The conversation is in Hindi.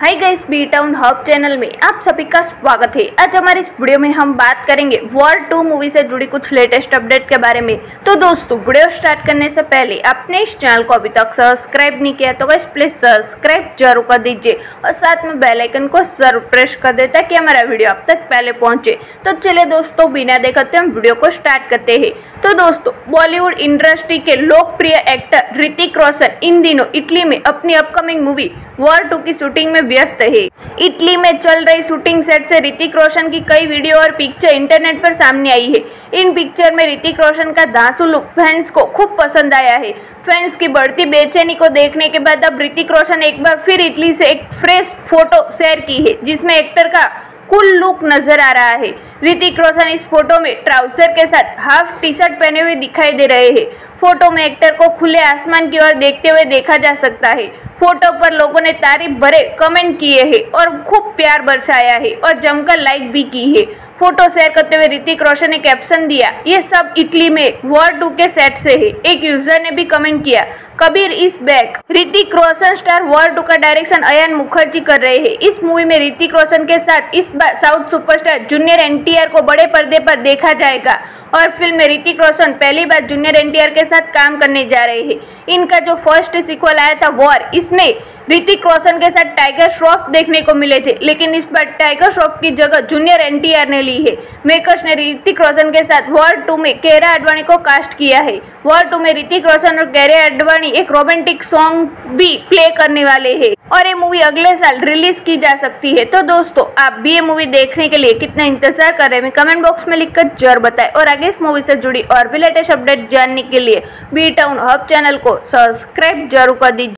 हाय guys, B town hub channel में आप सभी का स्वागत है। आज हमारी इस वीडियो में हम बात करेंगे वॉर 2 मूवी से जुड़ी कुछ लेटेस्ट अपडेट के बारे में। तो दोस्तों, वीडियो स्टार्ट करने से पहले आपने इस चैनल को अभी तक सब्सक्राइब नहीं किया तो गाइस प्लीज सब्सक्राइब जरूर कर दीजिए और साथ में बेल आइकन को जरूर प्रेस कर दे ताकि हमारा वीडियो आप तक पहले पहुंचे। तो चलिए दोस्तों, बिना देखते हम वीडियो को स्टार्ट करते हैं। तो दोस्तों, बॉलीवुड इंडस्ट्री के लोकप्रिय एक्टर ऋतिक रोशन इन दिनों इटली में अपनी अपकमिंग मूवी वॉर 2 की शूटिंग में व्यस्त है। इटली में चल रही शूटिंग सेट से ऋतिक रोशन की कई वीडियो और पिक्चर इंटरनेट पर सामने आई है। इन पिक्चर में ऋतिक रोशन का धांसू लुक फैंस को खूब पसंद आया है। फैंस की बढ़ती बेचैनी को देखने के बाद अब ऋतिक रोशन एक बार फिर इटली से एक फ्रेश फोटो शेयर की है जिसमें एक्टर का कूल लुक नजर आ रहा है। ऋतिक रोशन इस फोटो में ट्राउजर के साथ हाफ टी शर्ट पहने हुए दिखाई दे रहे हैं। फोटो में एक्टर को खुले आसमान की ओर देखते हुए देखा जा सकता है। फोटो पर लोगों ने तारीफ भरे कमेंट किए हैं और खूब प्यार बरसाया है और जमकर लाइक भी की है। फोटो शेयर करते हुए ऋतिक रोशन ने कैप्शन दिया, ये सब इटली में वॉर 2 के सेट से है। एक यूजर ने भी कमेंट किया, Kabir is back. Hrithik Roshan star war 2 का डायरेक्शन अयान मुखर्जी कर रहे हैं। इस मूवी में ऋतिक रोशन के साथ इस बार साउथ सुपरस्टार जूनियर एनटीआर को बड़े पर्दे पर देखा जाएगा और फिल्म में ऋतिक रोशन पहली बार जूनियर एनटीआर के साथ काम करने जा रहे हैं। इनका जो फर्स्ट सीक्वल आया था वॉर, इसमें ऋतिक रोशन के साथ टाइगर श्रॉफ देखने को मिले थे, लेकिन इस बार टाइगर श्रॉफ की जगह जूनियर एनटीआर ने ली है। मेकर्स ने ऋतिक रोशन के साथ वॉर 2 में कियारा आडवाणी को कास्ट किया है। वॉर 2 में ऋतिक रोशन और कियारा आडवाणी एक रोमांटिक सॉन्ग भी प्ले करने वाले हैं और ये मूवी अगले साल रिलीज की जा सकती है। तो दोस्तों, आप भी ये मूवी देखने के लिए कितना इंतजार कर रहे हैं कमेंट बॉक्स में लिखकर जरूर बताएं और आगे इस मूवी से जुड़ी और भी लेटेस्ट अपडेट जानने के लिए बी टाउन हब चैनल को सब्सक्राइब जरूर कर दीजिए।